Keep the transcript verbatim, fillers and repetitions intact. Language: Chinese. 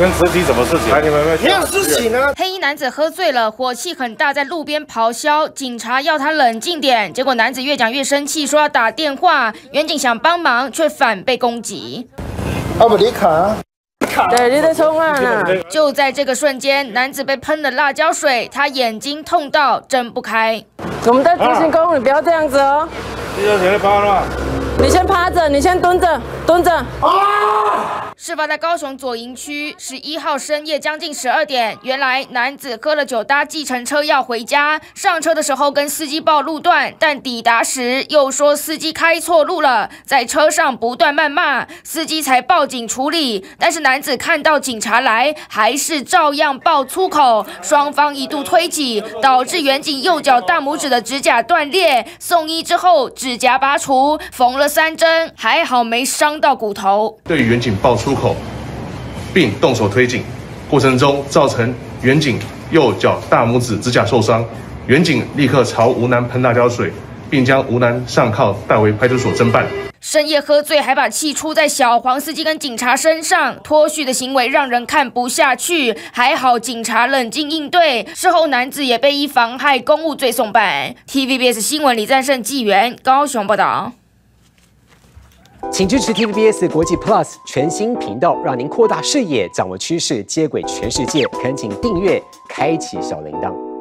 跟司机什么事情？你们没有事情啊！ 黑衣男子喝醉了，火气很大，在路边咆哮，警察要他冷静点。结果男子越讲越生气，说要打电话。远警想帮忙，却反被攻击。 啊不，你卡。 对，你在冲啊啦！ 就在这个瞬间，男子被喷了辣椒水，他眼睛痛到睁不开。 我们在执行公务，你不要这样子哦。 你要前面趴了。 你先趴着，你先蹲着，蹲着。 啊！事发在高雄左营区十一号深夜将近十二点，原来男子喝了酒搭计程车要回家，上车的时候跟司机报路段，但抵达时又说司机开错路了，在车上不断谩骂，司机才报警处理。但是男子看到警察来，还是照样爆粗口，双方一度推挤，导致远警右脚大拇指的指甲断裂，送医之后指甲拔除，缝了三针，还好没伤到骨头。 对于远警爆粗口，并动手推挤过程中，造成远警右脚大拇指指甲受伤。远警立刻朝吴男喷辣椒水，并将吴男上铐带回派出所侦办。 深夜喝醉还把气出在小黄司机跟警察身上，脱序的行为让人看不下去。还好警察冷静应对，事后男子也被依妨害公务罪送办。T V B S 新闻李赞胜纪元高雄报道。 请支持 T V B S 国际 Plus 全新频道，让您扩大视野，掌握趋势，接轨全世界。恳请订阅，开启小铃铛。